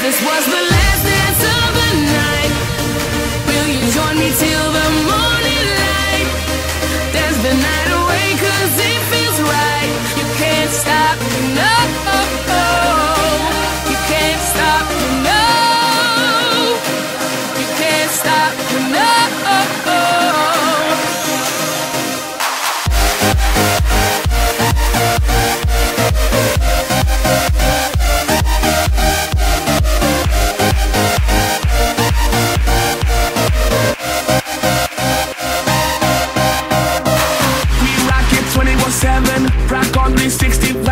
this was the last dance of the night, will you join me till the morning light? Dance the night away 'cause it feels right. You can't stop, no. You can't stop, no. You can't stop, no. Rock on 360.